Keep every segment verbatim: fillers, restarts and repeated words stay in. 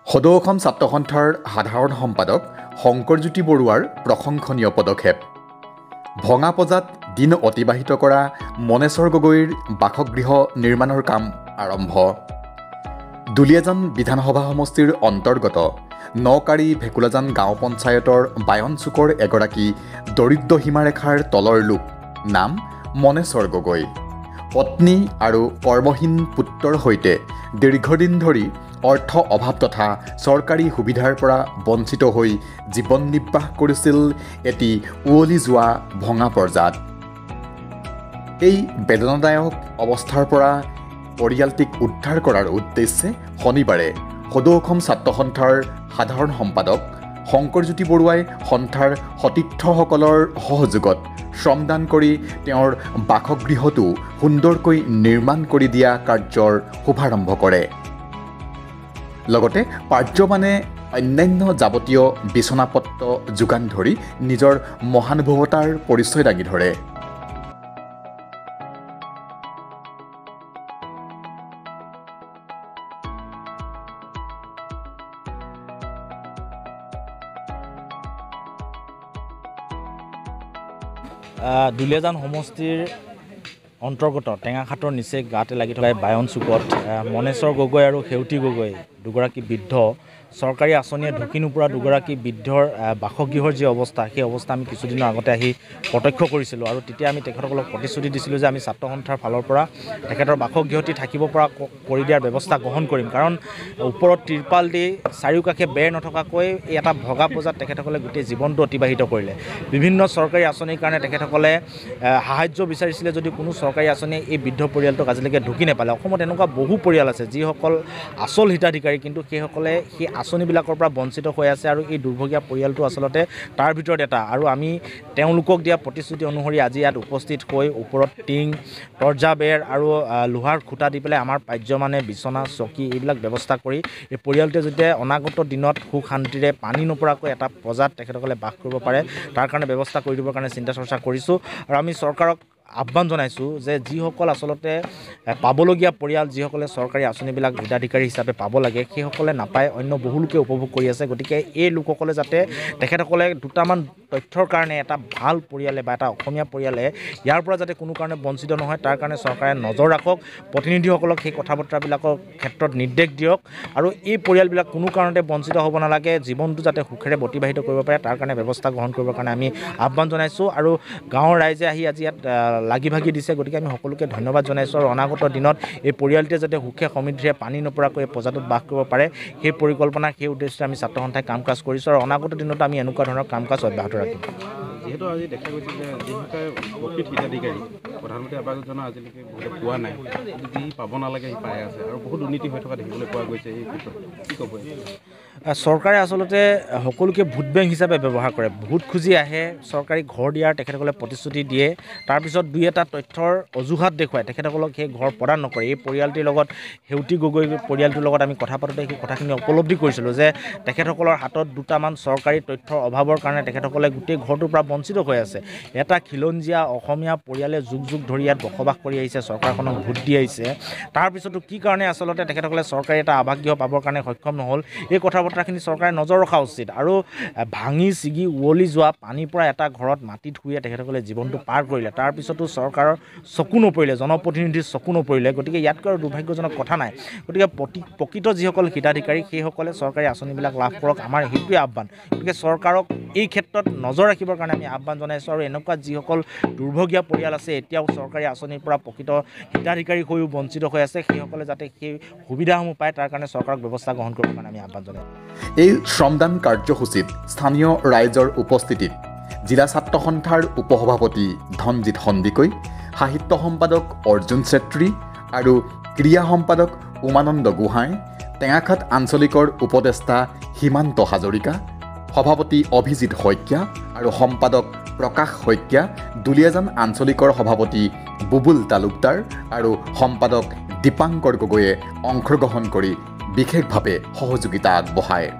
সদৌ অসম ছাত্ৰ সন্থাৰ সাধাৰণ সম্পাদক শংকৰজ্যোতি বৰুৱাৰ প্ৰশংসনীয় পদক্ষেপ। ভঙা পজাত দিন অতিবাহিত কৰা মনেশ্বৰ গগৈৰ বাসগৃহ নিৰ্মাণৰ কাম আৰম্ভ। দুলিয়াজান বিধানসভা সমষ্টিৰ অন্তৰ্গত নকাৰী ভেকুলাজান গাঁও পঞ্চায়তৰ বায়ন চুকৰ এগৰাকী দৰিদ্ৰ সীমাৰেখাৰ তলৰ লোক, নাম মনেশ্বৰ গগৈ। পত্নী আৰু কৰ্মহীন পুত্ৰৰ সৈতে দীৰ্ঘদিন ধৰি অৰ্থ অভাৱ তথা চৰকাৰী সুবিধাৰ পৰা বঞ্চিত হৈ জীৱন নিৰ্বাহ কৰিছিল এটি উৱলি যোৱা ভঙা পৰ্যাত। এই বেদনাদায়ক অৱস্থাৰ পৰা পৰিয়ালটিক উদ্ধাৰ কৰাৰ উদ্দেশ্যে শনিবাৰে সদৌ অসম ছাত্ৰ সন্থাৰ সাধাৰণ সম্পাদক শংকৰজ্যোতি বৰুৱাই সন্থাৰ সতীৰ্থসকলৰ সহযোগত শ্ৰমদান কৰি তেওঁৰ বাসগৃহটো সুন্দৰকৈ নিৰ্মাণ কৰি দিয়া কাৰ্যৰ শুভাৰম্ভ কৰে। লগতে পাৰ্যমানে অন্যান্য যাৱতীয় বিচনাপত্ৰ যোগান ধৰি নিজৰ মহানুভৱতাৰ পৰিচয় দাঙি ধৰে। দুলিয়াজান সমষ্টিৰ অন্তৰ্গত টেঙাখাটৰ নিচে গাতে লাগি থকা বায়ন চুকত মনেশ্বৰ গগৈ আৰু সেউতি গগৈ দুগৰাকী বৃদ্ধ চৰকাৰী আঁচনিয়ে ঢুকি নোপোৱা দুগৰাকী বৃদ্ধৰ বাসগৃহৰ যি অৱস্থা, সেই অৱস্থা আমি কিছুদিনৰ আগতে আহি প্ৰত্যক্ষ কৰিছিলোঁ আৰু তেতিয়া আমি তেখেতসকলক প্ৰতিশ্ৰুতি দিছিলোঁ যে আমি ছাত্ৰ সন্থাৰ ফালৰ পৰা তেখেতৰ বাসগৃহটি থাকিব পৰা কৰি দিয়াৰ ব্যৱস্থা গ্ৰহণ কৰিম। কাৰণ ওপৰত তিৰপাল দি চাৰিওকাষে বেৰ নথকাকৈ এই এটা ভগা পজাত তেখেতসকলে গোটেই জীৱনটো অতিবাহিত কৰিলে। বিভিন্ন চৰকাৰী আঁচনিৰ কাৰণে তেখেতসকলে সাহায্য বিচাৰিছিলে যদিও কোনো চৰকাৰী আঁচনিয়ে এই বৃদ্ধ পৰিয়ালটোক আজিলৈকে ঢুকি নাপালে। অসমত এনেকুৱা বহু পৰিয়াল আছে যিসকল আচল হিতাধিকাৰী, কিন্তু সেইসকলে সেই আঁচনিবিলাকৰ পৰা বঞ্চিত হৈ আছে আৰু এই দুৰ্ভগীয়া পৰিয়ালটো আচলতে তাৰ ভিতৰত এটা। আৰু আমি তেওঁলোকক দিয়া প্ৰতিশ্ৰুতি অনুসৰি আজি ইয়াত উপস্থিত হৈ ওপৰত টিং, তৰ্জা বেৰ আৰু লোহাৰ খুঁটা দি পেলাই আমাৰ পাৰ্যমানে বিচনা, চকী এইবিলাক ব্যৱস্থা কৰি এই পৰিয়ালটোৱে যেতিয়া অনাগত দিনত সুখ শান্তিৰে পানী নপৰাকৈ এটা পজাত তেখেতসকলে বাস কৰিব পাৰে তাৰ কাৰণে ব্যৱস্থা কৰি দিবৰ কাৰণে চিন্তা চৰ্চা কৰিছোঁ। আৰু আমি চৰকাৰক আহ্বান জনাইছোঁ যে যিসকল আচলতে পাবলগীয়া পৰিয়াল, যিসকলে চৰকাৰী আঁচনিবিলাক হিতাধিকাৰী হিচাপে পাব লাগে, সেইসকলে নাপায়, অন্য বহু লোকে উপভোগ কৰি আছে। গতিকে এই লোকসকলে যাতে তেখেতসকলে দুটামান তথ্যৰ কাৰণে এটা ভাল পৰিয়ালে বা এটা অসমীয়া পৰিয়ালে ইয়াৰ পৰা যাতে কোনো কাৰণে বঞ্চিত নহয় তাৰ কাৰণে চৰকাৰে নজৰ ৰাখক, প্ৰতিনিধিসকলক সেই কথা বতৰাবিলাকৰ ক্ষেত্ৰত নিৰ্দেশ দিয়ক আৰু এই পৰিয়ালবিলাক কোনো কাৰণতে বঞ্চিত হ'ব নালাগে, জীৱনটো যাতে সুখেৰে অতিবাহিত কৰিব পাৰে তাৰ কাৰণে ব্যৱস্থা গ্ৰহণ কৰিবৰ কাৰণে আমি আহ্বান জনাইছোঁ। আৰু গাঁৱৰ ৰাইজে আহি আজি ইয়াত লাগি ভাগি দিছে, গতিকে আমি সকলোকে ধন্যবাদ জনাইছোঁ। আৰু অনাগত দিনত এই পৰিয়ালটোৱে যাতে সুখে সমৃদ্ধিৰে পানী নপৰাকৈ এই পজাটোত বাস কৰিব পাৰে সেই পৰিকল্পনা, সেই উদ্দেশ্যে আমি ছাত্ৰ সন্থাই কাম কাজ কৰিছোঁ আৰু অনাগত দিনত আমি এনেকুৱা ধৰণৰ কাম কাজ অব্যাহত ৰাখিম। যিহেতু আজি দেখা গৈছে যে যিসকলে প্ৰকৃত হিতাধিকাৰী প্ৰধানমন্ত্ৰী আৱাস যোজনা আজিলৈকে বহুতে পোৱা নাই, যি পাব নালাগে সি পাই আছে আৰু বহুত দুৰ্নীতি হৈ থকা দেখিবলৈ পোৱা গৈছে। এই ক্ষেত্ৰত কি ক'ব? চৰকাৰে আচলতে সকলোকে ভোট বেংক হিচাপে ব্যৱহাৰ কৰে। ভোট খুজি আহে, চৰকাৰী ঘৰ দিয়াৰ তেখেতসকলে প্ৰতিশ্ৰুতি দিয়ে, তাৰপিছত দুই এটা তথ্যৰ অজুহাত দেখুৱাই তেখেতসকলক সেই ঘৰ প্ৰদান নকৰে। এই পৰিয়ালটিৰ লগত সেউতি গগৈ পৰিয়ালটোৰ লগত আমি কথা পাতোঁতে সেই কথাখিনি উপলব্ধি কৰিছিলোঁ যে তেখেতসকলৰ হাতত দুটামান চৰকাৰী তথ্যৰ অভাৱৰ কাৰণে তেখেতসকলে গোটেই ঘৰটোৰ পৰা বঞ্চিত হৈ আছে। এটা খিলঞ্জীয়া অসমীয়া পৰিয়ালে যুগ যুগ ধৰি ইয়াত বসবাস কৰি আহিছে, চৰকাৰখনক ভোট দি আহিছে, তাৰপিছতো কি কাৰণে আচলতে তেখেতসকলে চৰকাৰী এটা আৱাসগৃহ পাবৰ কাৰণে সক্ষম নহ'ল, এই কথা বতৰাখিনি চৰকাৰে নজৰ ৰখা উচিত। আৰু ভাঙি ছিগি উৱলি যোৱা পানীৰ পৰা এটা ঘৰত মাটিত শুয়ে তেখেতসকলে জীৱনটো পাৰ কৰিলে, তাৰপিছতো চৰকাৰৰ চকু নপৰিলে, জনপ্ৰতিনিধিৰ চকু নপৰিলে। গতিকে ইয়াতকৈ আৰু দুৰ্ভাগ্যজনক কথা নাই। গতিকে প্ৰকৃত যিসকল হিতাধিকাৰী সেইসকলে চৰকাৰী আঁচনিবিলাক লাভ কৰক, আমাৰ সেইটোৱে আহ্বান। গতিকে চৰকাৰক এই ক্ষেত্ৰত নজৰ ৰাখিবৰ কাৰণে আমি আহ্বান জনাইছোঁ। আৰু এনেকুৱা যিসকল দুৰ্ভগীয়া পৰিয়াল আছে এতিয়াও চৰকাৰী আঁচনিৰ পৰা প্ৰকৃত হিতাধিকাৰী হৈও বঞ্চিত হৈ আছে, সেইসকলে যাতে সেই সুবিধাসমূহ পায় তাৰ কাৰণে চৰকাৰক ব্যৱস্থা গ্ৰহণ কৰিবৰ কাৰণে আমি আহ্বান জনাইছোঁ। এই শ্ৰমদান কাৰ্যসূচীত স্থানীয় ৰাইজৰ উপস্থিতিত জিলা ছাত্ৰ সন্থাৰ উপসভাপতি ধনজিৎ সন্দিকৈ, সাহিত্য সম্পাদক অৰ্জুন চেত্ৰী আৰু ক্ৰীড়া সম্পাদক উমানন্দ গোহাঁই, টেঙাখাট আঞ্চলিকৰ উপদেষ্টা সীমান্ত হাজৰিকা, সভাপতি অভিজিৎ শইকীয়া আৰু সম্পাদক প্ৰকাশ শইকীয়া, দুলিয়াজান আঞ্চলিকৰ সভাপতি বুবুল তালুকদাৰ আৰু সম্পাদক দীপাংকৰ গগৈয়ে অংশগ্ৰহণ কৰি বিশেষভাৱে সহযোগিতা আগবঢ়ায়।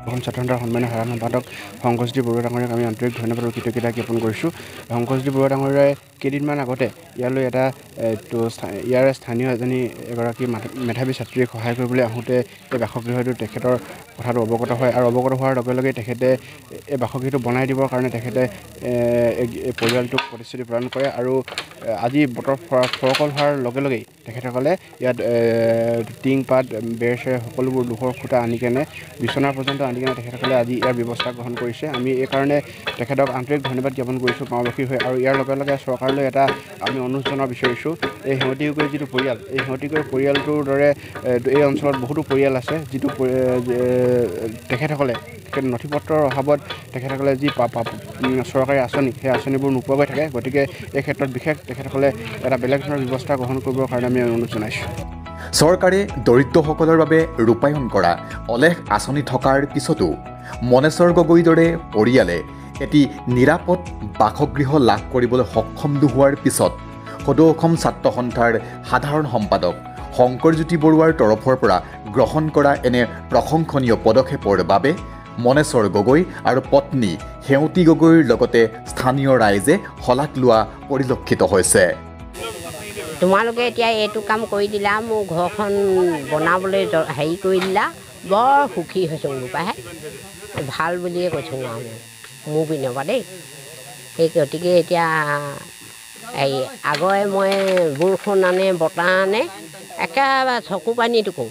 অসম ছাত্ৰ সন্থাৰ সন্মানীয় সাধাৰণ সম্পাদক শংকৰজ্যোতি বৰুৱা ডাঙৰীয়াক আমি আন্তৰিক ধন্যবাদ আৰু কৃতজ্ঞতা জ্ঞাপন কৰিছোঁ। শংকৰজ্যোতি বৰুৱা ডাঙৰীয়াই কেইদিনমান আগতে ইয়ালৈ এটা ইয়াৰে স্থানীয় এজনী এগৰাকী মেধাৱী ছাত্ৰীক সহায় কৰিবলৈ আহোঁতে এই বাসগৃহটো তেখেতৰ কথাটো অৱগত হয় আৰু অৱগত হোৱাৰ লগে লগে তেখেতে এই বাসগৃহটো বনাই দিবৰ কাৰণে তেখেতে পৰিয়ালটোক প্ৰতিশ্ৰুতি প্ৰদান কৰে আৰু আজি বতৰ ফৰকল হোৱাৰ লগে লগেই তেখেতসকলে ইয়াত টিং পাত বেৰ চেৰ সকলোবোৰ লোহৰ খুঁটা আনি কেনে বিচনা পৰ্যন্ত আনি কেনে তেখেতসকলে আজি ইয়াৰ ব্যৱস্থা গ্ৰহণ কৰিছে। আমি এই কাৰণে তেখেতক আন্তৰিক ধন্যবাদ জ্ঞাপন কৰিছোঁ গাঁওবাসী হৈ আৰু ইয়াৰ লগে লগে চৰকাৰলৈ এটা আমি অনুৰোধ জনাব বিচাৰিছোঁ। এই সেৱতীগৈ যিটো পৰিয়াল এই সেৱতীগৈ পৰিয়ালটোৰ দৰে এই অঞ্চলত বহুতো পৰিয়াল আছে যিটো তেখেতসকলে নথি পত্ৰৰ অভাৱত তেখেতসকলে যি চৰকাৰী আঁচনি সেই আঁচনিবোৰ নোপোৱাকৈ থাকে। গতিকে এই ক্ষেত্ৰত বিশেষ তেখেতসকলে এটা বেলেগ ধৰণৰ ব্যৱস্থা গ্ৰহণ কৰিবৰ কাৰণে আমি অনুৰোধ জনাইছোঁ। চৰকাৰে দৰিদ্ৰসকলৰ বাবে ৰূপায়ণ কৰা অলেখ আঁচনি থকাৰ পিছতো মনেশ্বৰ গগৈৰ দৰে পৰিয়ালে এটি নিৰাপদ বাসগৃহ লাভ কৰিবলৈ সক্ষম নোহোৱাৰ পিছত সদৌ অসম ছাত্ৰ সন্থাৰ সাধাৰণ সম্পাদক শংকৰজ্যোতি বৰুৱাৰ তৰফৰ পৰা গ্ৰহণ কৰা এনে প্ৰশংসনীয় পদক্ষেপৰ বাবে মনেশ্বৰ গগৈ আৰু পত্নী সেউতী গগৈৰ লগতে স্থানীয় ৰাইজে শলাগ লোৱা পৰিলক্ষিত হৈছে। তোমালোকে এতিয়া এইটো কাম কৰি দিলা, মোৰ ঘৰখন বনাবলৈ হেৰি কৰি দিলা, বৰ সুখী হৈছোঁ মোৰ পাহে, ভাল বুলিয়ে কৈছোঁ আৰু মোৰ পিনৰ পৰা দেই। সেই গতিকে এতিয়া এই আগৰে মই বৰষুণ আনে বতাহ আনে একেবাৰে চকু পানী টুকো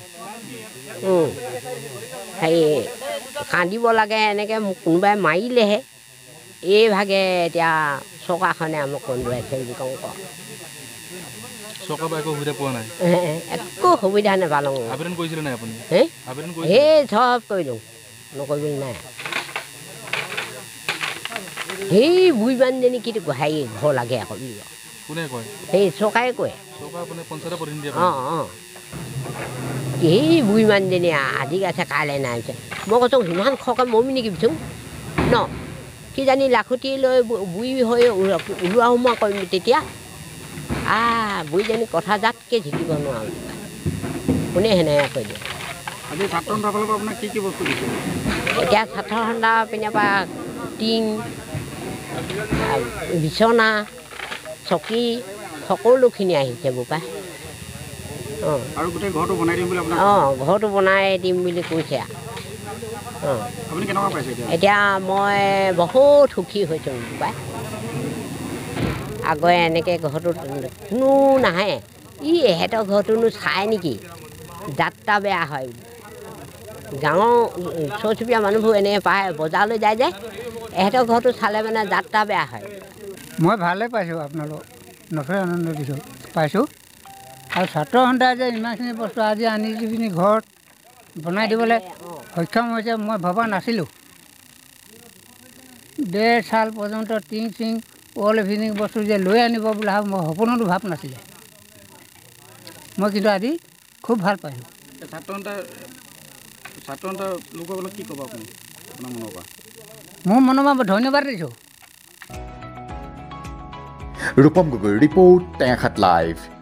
হেৰি কান্দিব লাগে, এনেকৈ মোক কোনোবাই মাৰিলেহে এইভাগে এতিয়া চৰকাৰখনে আমাক কন্দুৱাইছে বুলি কওঁ ক একো সুবিধা নাপালোঁ। সেই চব কৰিলোঁ, নকৰিবলৈ নাই। সেই বুঢ়ী মানুহজনী কি হেৰি ঘৰ লাগে আকৌ সেই চৰকাৰে কয়। অঁ অঁ সেই বুঢ়ী মানুহজনী আজি আছে কাইলৈ নাই পিছে মই কৈছোঁ সিমান খৰকৈ মমি নেকি পিছোঁ ন কিজানি লাখুটি লৈ বুঢ়ী হৈ ওলোৱা সোমোৱা কৰিম তেতিয়া আহ বুঢ়ীজনী কথা জাতকৈ ঝিকিব নোৱাৰোঁ কোনে সেনেকৈ কৈ দিয়ে। এতিয়া ছাত্ৰ সন্থাৰ পিনৰ পৰা টিং বিচনা চকী সকলোখিনি আহিছে বোপাই। অঁ অঁ ঘৰটো বনাই দিম বুলি কৈছে। অঁ এতিয়া মই বহুত সুখী হৈছোঁ বোপাই। আগৰে এনেকৈ ঘৰটো কোনো নাহে, ই এহেঁতৰ ঘৰটোনো চাই নেকি, যাত্ৰা বেয়া হয়। গাঁৱৰ ওচৰ চুবুৰীয়া মানুহবোৰ এনেকৈ পায় বজাৰলৈ যায় যে এহেঁতৰ ঘৰটো চালে মানে যাত্ৰা বেয়া হয়। মই ভালে পাইছোঁ, আপোনালোক নথৈ আনন্দ দিছোঁ পাইছোঁ। আৰু ছাত্ৰ সন্থাই যে ইমানখিনি বস্তু আজি আনি দি পিনি ঘৰত বনাই দিবলৈ সক্ষম হৈছে মই ভবা নাছিলোঁ। ডেৰ চাল পৰ্যন্ত টিং চিং অল এভিনিং বস্তু যে লৈ আনিব বুলি ভাব মই সপোনতো ভাব নাছিলে। মই কিন্তু আজি খুব ভাল পাইছোঁ। মোৰ মনৰ পৰা ধন্যবাদ দিছোঁ। ৰূপম গগৈৰ ৰিপৰ্ট টেঙাখাত লাইভ।